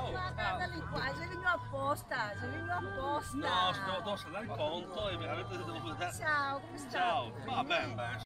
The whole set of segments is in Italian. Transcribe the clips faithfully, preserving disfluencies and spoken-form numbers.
ciao. Guarda lì qua, sei venuto apposta, sei venuto apposta. No, sto, devo salare il conto e veramente devo vedere. Ciao, come stai? Ciao, va bene, bene.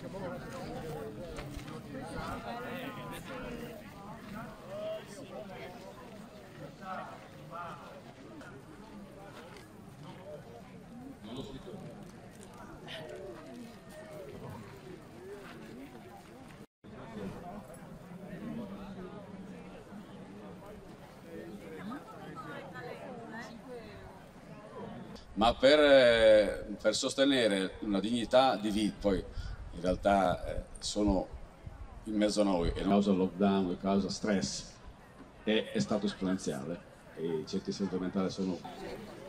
Ma per, per sostenere una dignità di vita, poi in realtà eh, sono in mezzo a noi, e a causa lockdown, a causa stress, è, è stato esponenziale e i centri di salute mentale sono